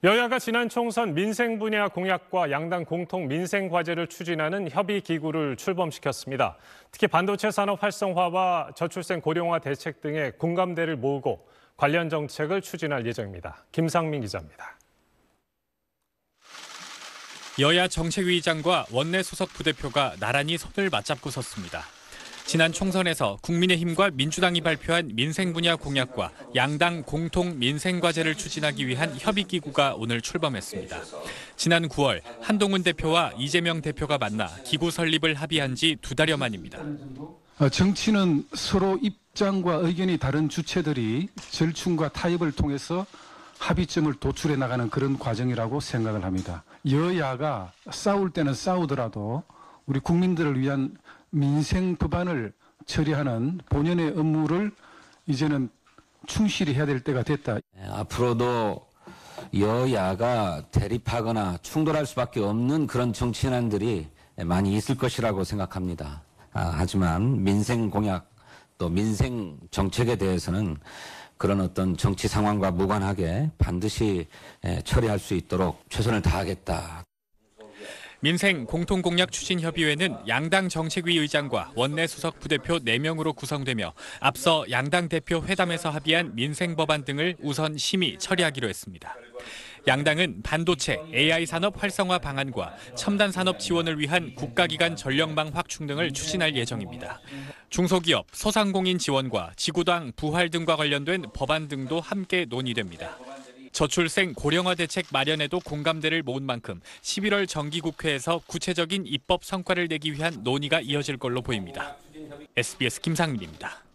여야가 지난 총선 민생 분야 공약과 양당 공통 민생 과제를 추진하는 협의기구를 출범시켰습니다. 특히 반도체 산업 활성화와 저출생 고령화 대책 등의 공감대를 모으고 관련 정책을 추진할 예정입니다. 김상민 기자입니다. 여야 정책위의장과 원내 수석 부대표가 나란히 손을 맞잡고 섰습니다. 지난 총선에서 국민의힘과 민주당이 발표한 민생 분야 공약과 양당 공통 민생 과제를 추진하기 위한 협의기구가 오늘 출범했습니다. 지난 9월 한동훈 대표와 이재명 대표가 만나 기구 설립을 합의한 지 2달여 만입니다. 정치는 서로 입장과 의견이 다른 주체들이 절충과 타협을 통해서 합의점을 도출해 나가는 그런 과정이라고 생각을 합니다. 여야가 싸울 때는 싸우더라도 우리 국민들을 위한 민생 법안을 처리하는 본연의 업무를 이제는 충실히 해야 될 때가 됐다. 앞으로도 여야가 대립하거나 충돌할 수밖에 없는 그런 정치인들이 많이 있을 것이라고 생각합니다. 하지만 민생 공약 또 민생 정책에 대해서는 그런 어떤 정치 상황과 무관하게 반드시 처리할 수 있도록 최선을 다하겠다. 민생 공통공약 추진협의회는 양당 정책위 의장과 원내 수석 부대표 4명으로 구성되며 앞서 양당 대표 회담에서 합의한 민생 법안 등을 우선 심의 처리하기로 했습니다. 양당은 반도체, AI 산업 활성화 방안과 첨단 산업 지원을 위한 국가기관 전력망 확충 등을 추진할 예정입니다. 중소기업, 소상공인 지원과 지구당 부활 등과 관련된 법안 등도 함께 논의됩니다. 저출생 고령화 대책 마련에도 공감대를 모은 만큼 11월 정기국회에서 구체적인 입법 성과를 내기 위한 논의가 이어질 걸로 보입니다. SBS 김상민입니다.